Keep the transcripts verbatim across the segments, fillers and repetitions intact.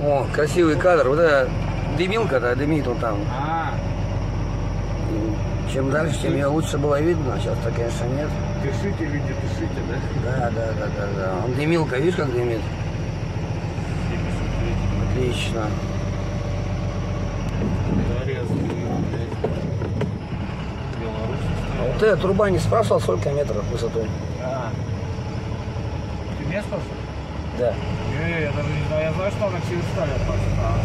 О, красивый кадр. Вот это дымилка-то, дымит он там. А, Чем дальше, тем ее лучше было видно. Сейчас-то, конечно, нет. дышите, люди, дышите, да? Да, да, да, да, да. Он дымилка, видишь, как дымит? Отлично. А вот эта труба не спрашивал, сколько метров высотой? А. Ты место? Да. Не, я даже не знаю. Я знаю, что она через сталь относится. А,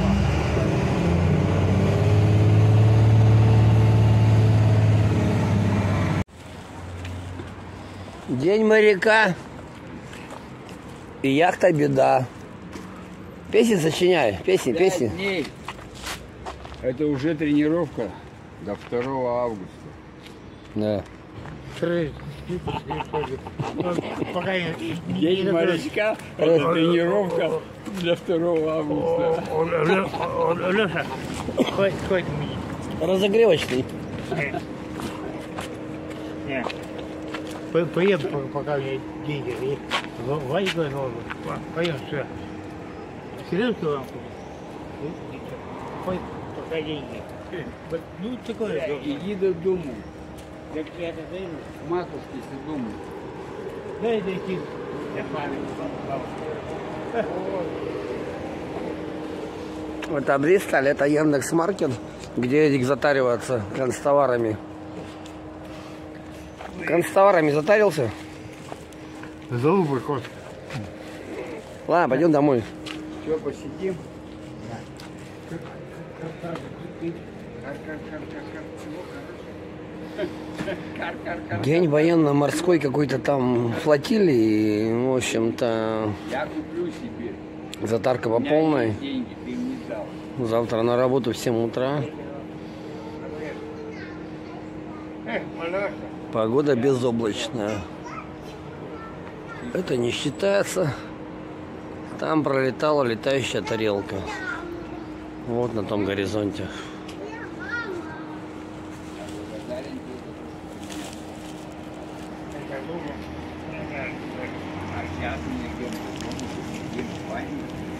День моряка и яхта беда. Песни сочиняй, песни, песни. Дней. Это уже тренировка до второго августа. Да. пока я... День морячка, это тренировка для второго августа. Леша, хватит, хватит мне. Разогревочный. Не. По- Поем, по- пока у меня деньги. И в- Ванька нужно. Поем, все. Серьезно вам? Хоть пока деньги. Ну, такое. Иди до дому. Так я это даю. Матушки с дому. Дай дойти. Я память. Это Бристоль, это Яндекс.Маркет, где этих затариваться констоварами. Констоварами затарился? Зубы, кот. Ладно, пойдем домой. Все, посидим. День военно-морской какой-то там флотилии, и, в общем-то, Я куплю себе. затарка по У меня полной. есть деньги, ты мне дал. Завтра на работу в семь утра. Погода безоблачная. Это не считается. Там пролетала летающая тарелка. Вот на том горизонте. А сейчас мне где-то в баню.